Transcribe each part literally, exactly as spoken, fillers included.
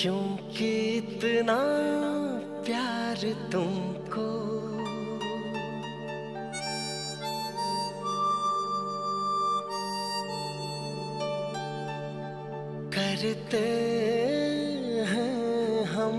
क्योंकि इतना प्यार तुमको करते हैं हम।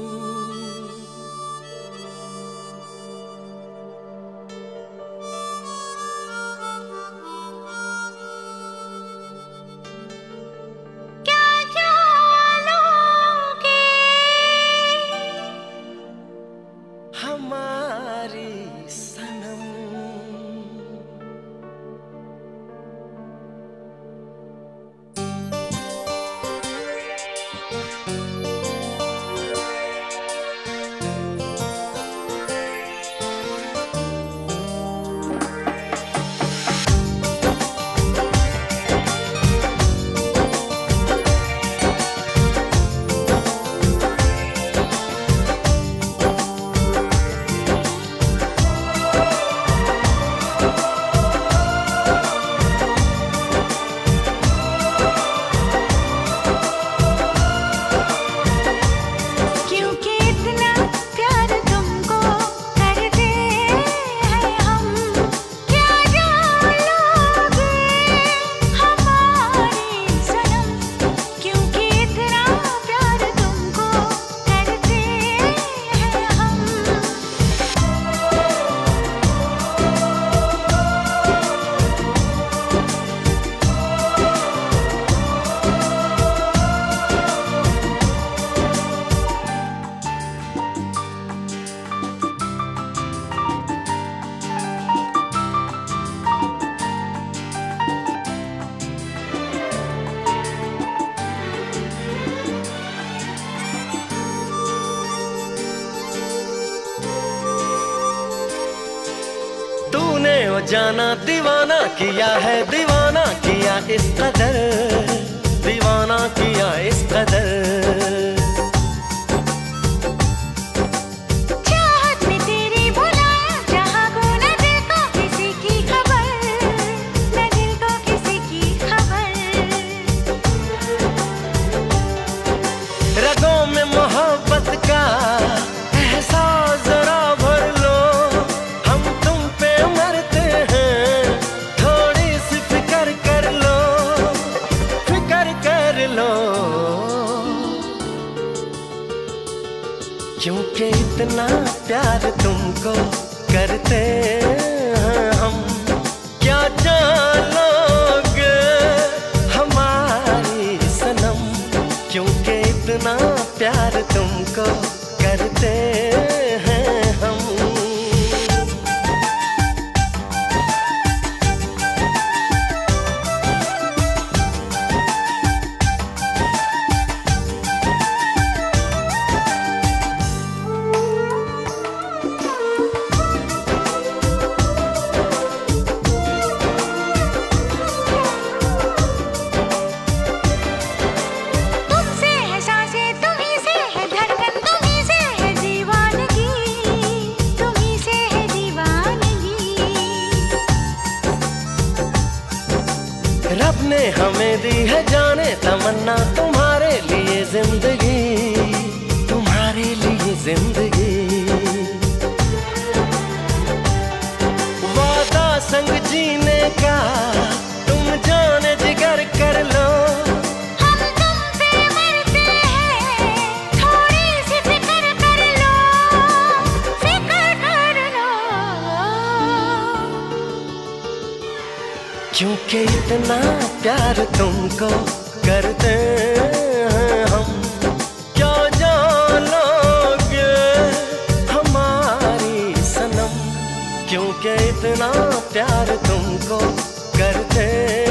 हमारी सनम तूने ओ जाना दीवाना किया है, दीवाना किया इस कदर, दीवाना किया इस कदर। चाहत में तेरी बुलाया जहाँ को न दिल को किसी की खबर, न दिल को किसी की खबर। रगों में मोहब्बत का एहसास जरा भर लो, हम तुम पे मरते हैं, थोड़ी सी फिक्र कर लो, फिक्र कर लो। क्योंकि इतना प्यार तुमको करते हैं हम, क्या जानोगे हमारी सनम। क्योंकि इतना प्यार तुमको करते हैं हम। रब ने हमें दी है जाने तमन्ना, तुम्हारे लिए जिंदगी, तुम्हारे लिए जिंदगी। वादा संग जीने का तुम जाने जिगर कर लो, हम तुम पे मरते हैं, थोड़ी सी फिक्र कर लो, फिक्र कर लो। क्योंकि इतना प्यार तुमको करते हैं हम, क्या जानोगे हमारी सनम। क्योंकि इतना प्यार तुमको करते